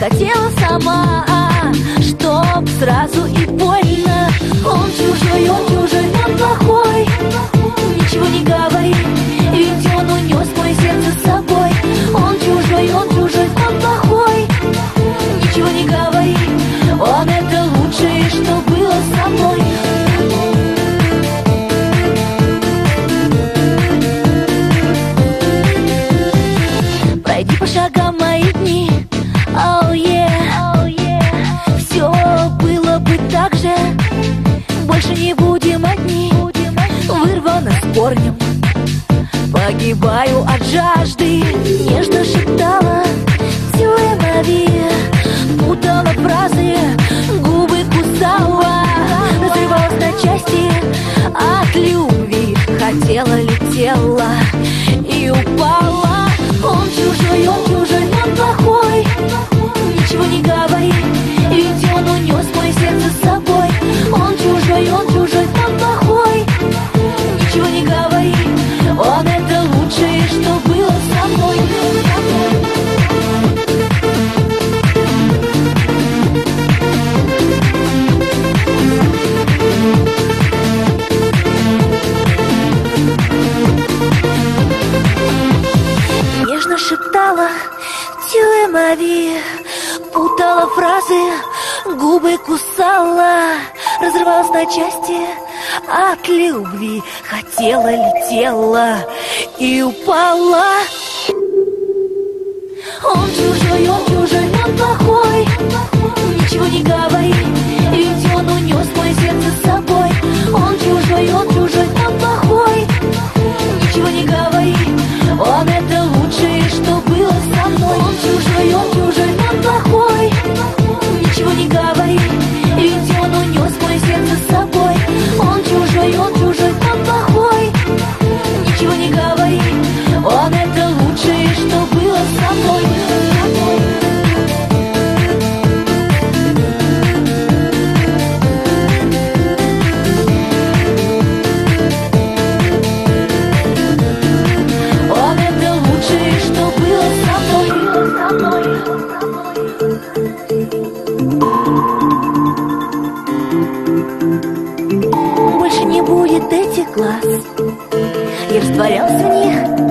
хотела сама, чтоб сразу и больно. Он чужой, он плохой, ничего не говори, ведь он унес мое сердце с собой. Он чужой, он плохой, ничего не говори, он это лучшее, что было со мной. Пройди по шагам мои дни, oh yeah. Все было бы так же, больше не будем одни. Вырвано с корнем, погибаю от жажды. Нежно шептала тюрьмави, путала фразы, губы кусала, разрывалась на части от любви. Хотела, летела и упала. Он чужой, он плохой, ничего не говори, ведь он унес мое сердце с собой. Он чужой, он плохой, ничего не говори, он это лучшее, что было со мной. Нежно шептала тюрьмави, путала фразы, губы кусала, разрывалась на части от любви. Хотела, летела и упала. Он чужой, он плохой, ничего не говори, ведь он унес мое сердце с собой. Он чужой, он плохой, ничего не говори, он это лучшее, что было со мной. Он чужой, он плохой, ничего не говори, ведь он унес мое сердце с собой. Он чужой, он плохой, ничего не говори, он это лучшее, что было со мной. Он это лучшее, что было со мной. Больше не будет этих глаз, я растворялся в них